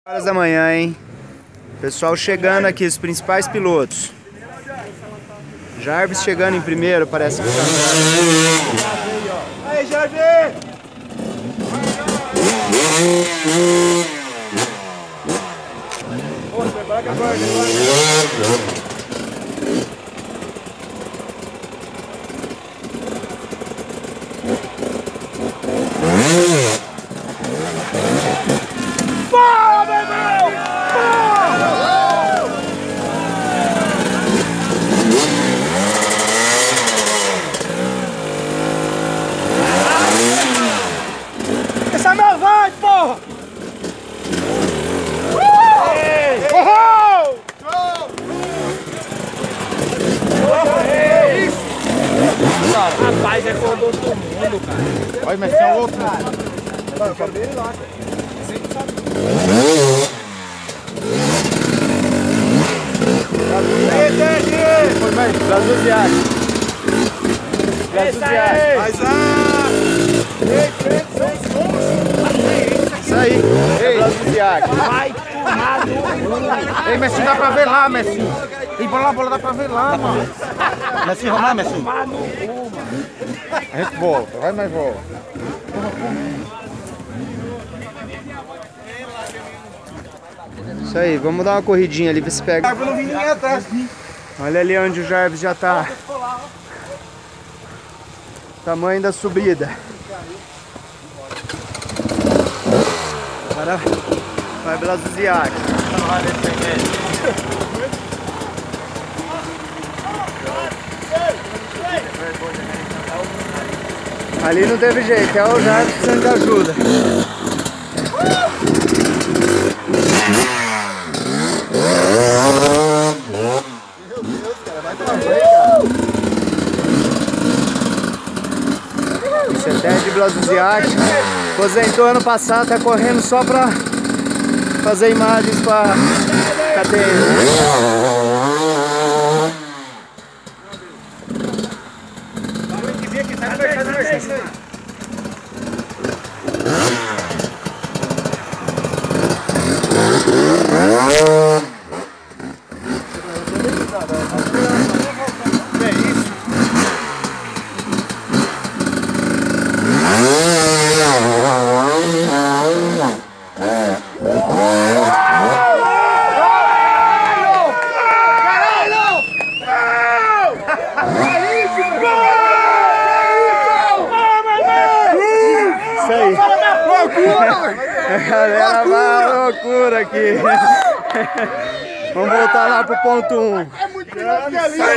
Horas da manhã, hein? Pessoal chegando aqui, os principais pilotos. Jarvis chegando em primeiro, parece que tá. Aí, Jarvis! Pô, prepara que agora, Boa, meu irmão! Essa meu vai, porra! Rapaz, é com todo mundo, cara. Olha, mas tem outro. Eu quero ver ele lá, cara. Foi mais Brasil Viagem. Brasil Viagem. Mas Isso aí. Brasil Viagem. vai tomar no cu. Ei, Messi, dá pra ver lá, Messi. Tem bola dá pra ver lá, mano. Messi, vamos lá, Messi. Tomar no cu, mano. A gente volta, vai mais volta. Isso aí, vamos dar uma corridinha ali, ver se pega. Eu não vi ninguém atrás. Olha ali onde o Jarvis já tá. Tamanho da subida. Agora vai Blasuziak. Ali não teve jeito, é o Jarvis precisando de ajuda. Esse é Ted Blasuziak. Aposentou ano passado, tá correndo só pra fazer imagens pra cadeia. Galera, uma loucura aqui. Vamos voltar lá pro ponto 1. É muito grande ali.